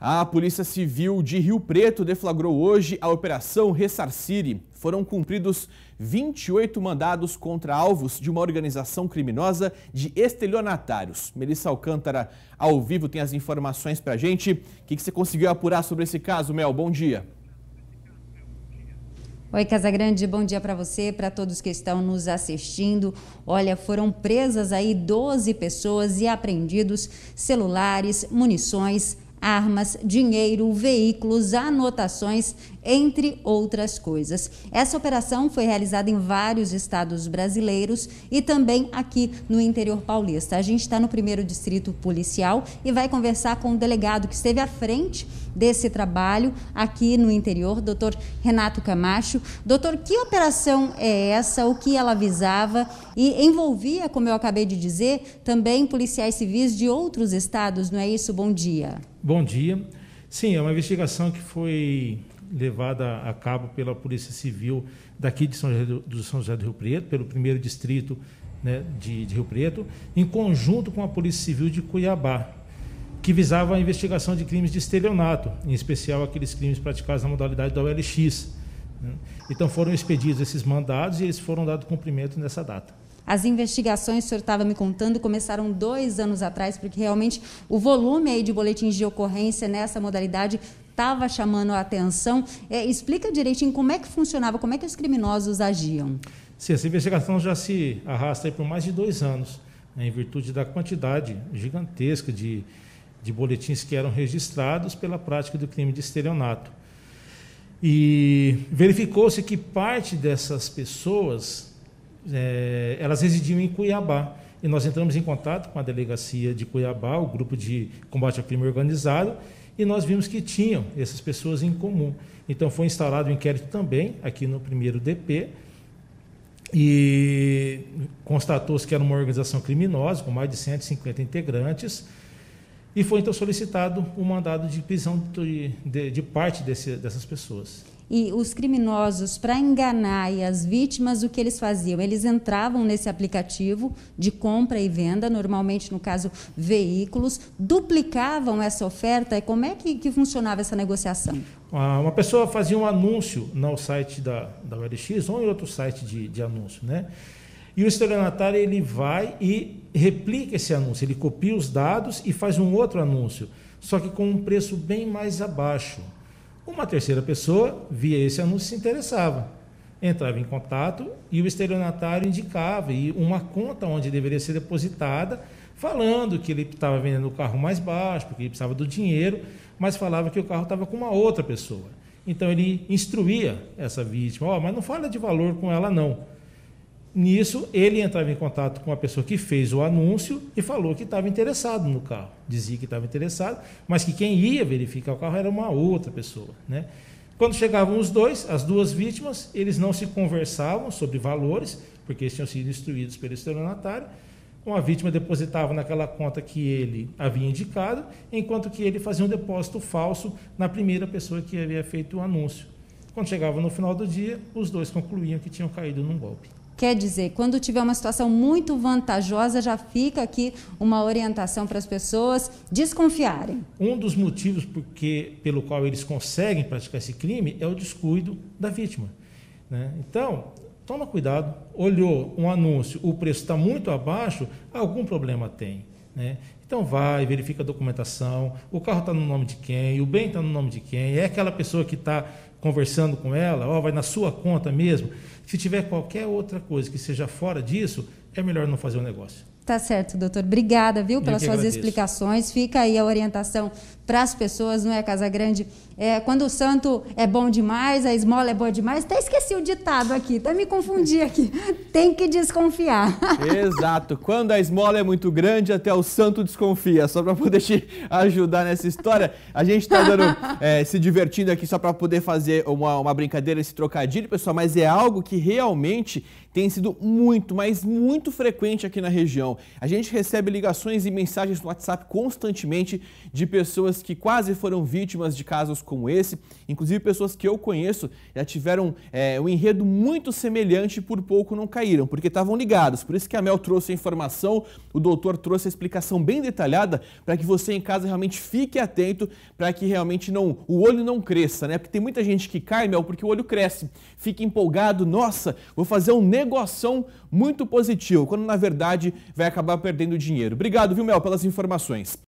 A Polícia Civil de Rio Preto deflagrou hoje a Operação Ressarcire. Foram cumpridos 28 mandados contra alvos de uma organização criminosa de estelionatários. Melissa Alcântara, ao vivo, tem as informações pra gente. O que você conseguiu apurar sobre esse caso, Mel? Bom dia. Oi, Casagrande, bom dia para você, para todos que estão nos assistindo. Olha, foram presas aí 12 pessoas e apreendidos celulares, munições, armas, dinheiro, veículos, anotações, entre outras coisas. Essa operação foi realizada em vários estados brasileiros e também aqui no interior paulista. A gente está no 1º Distrito Policial e vai conversar com o delegado que esteve à frente desse trabalho aqui no interior, doutor Renato Camacho. Doutor, que operação é essa? O que ela visava? E envolvia, como eu acabei de dizer, também policiais civis de outros estados, não é isso? Bom dia. Bom dia. Sim, é uma investigação que foi levada a cabo pela Polícia Civil daqui de São José do Rio Preto, pelo 1º Distrito, né, de Rio Preto, em conjunto com a Polícia Civil de Cuiabá, que visava a investigação de crimes de estelionato, em especial aqueles crimes praticados na modalidade da OLX. Né? Então foram expedidos esses mandados e eles foram dados cumprimento nessa data. As investigações, o senhor estava me contando, começaram 2 anos atrás, porque realmente o volume aí de boletins de ocorrência nessa modalidade estava chamando a atenção. Explica direitinho como é que funcionava, como é que os criminosos agiam. Sim, essa investigação já se arrasta aí por mais de 2 anos, né, em virtude da quantidade gigantesca de boletins que eram registrados pela prática do crime de estelionato. E verificou-se que parte dessas pessoas elas residiam em Cuiabá, e nós entramos em contato com a delegacia de Cuiabá, o grupo de combate ao crime organizado, e nós vimos que tinham essas pessoas em comum. Então foi instaurado um inquérito também aqui no 1º DP, e constatou-se que era uma organização criminosa com mais de 150 integrantes, e foi então solicitado o mandado de prisão de parte dessas pessoas. E os criminosos, para enganar as vítimas, o que eles faziam? Eles entravam nesse aplicativo de compra e venda, normalmente, no caso, veículos, duplicavam essa oferta. E como é que funcionava essa negociação? Uma pessoa fazia um anúncio no site da OLX ou em outro site de anúncio, né? E o estelionatário ele vai e replica esse anúncio, ele copia os dados e faz um outro anúncio, só que com um preço bem mais abaixo. Uma terceira pessoa via esse anúncio e se interessava, entrava em contato e o estelionatário indicava uma conta onde deveria ser depositada, falando que ele estava vendendo o carro mais baixo, porque ele precisava do dinheiro, mas falava que o carro estava com uma outra pessoa. Então ele instruía essa vítima, mas não fala de valor com ela não. Nisso, ele entrava em contato com a pessoa que fez o anúncio e falou que estava interessado no carro. Dizia que estava interessado, mas que quem ia verificar o carro era uma outra pessoa, né? Quando chegavam os dois, as duas vítimas, eles não se conversavam sobre valores, porque eles tinham sido instruídos pelo estelionatário. Uma vítima depositava naquela conta que ele havia indicado, enquanto que ele fazia um depósito falso na primeira pessoa que havia feito o anúncio. Quando chegava no final do dia, os dois concluíam que tinham caído num golpe. Quer dizer, quando tiver uma situação muito vantajosa, já fica aqui uma orientação para as pessoas desconfiarem. Um dos motivos pelo qual eles conseguem praticar esse crime é o descuido da vítima, né? Então, toma cuidado, olhou um anúncio, o preço está muito abaixo, algum problema tem, né? Então vai, verifica a documentação, o carro está no nome de quem, o bem está no nome de quem, é aquela pessoa que está conversando com ela, vai na sua conta mesmo. Se tiver qualquer outra coisa que seja fora disso, é melhor não fazer o negócio. Tá certo, doutor. Obrigada, viu, pelas suas explicações. Fica aí a orientação para as pessoas, não é, Casagrande? Quando o santo é bom demais, a esmola é boa demais. Até esqueci o ditado aqui, até me confundi aqui. Tem que desconfiar. Exato. Quando a esmola é muito grande, até o santo desconfia. Só para poder te ajudar nessa história, a gente está se divertindo aqui só para poder fazer uma brincadeira, esse trocadilho, pessoal, mas é algo que realmente tem sido muito, mas muito frequente aqui na região. não. A gente recebe ligações e mensagens no WhatsApp constantemente de pessoas que quase foram vítimas de casos como esse, inclusive pessoas que eu conheço já tiveram um enredo muito semelhante e por pouco não caíram, porque estavam ligados. Por isso que a Mel trouxe a informação, o doutor trouxe a explicação bem detalhada para que você em casa realmente fique atento, para que realmente o olho não cresça, né? Porque tem muita gente que cai, Mel, porque o olho cresce, fica empolgado, nossa, vou fazer um negoção muito positivo, quando na verdade vai acabar perdendo dinheiro. Obrigado, viu, Mel, pelas informações.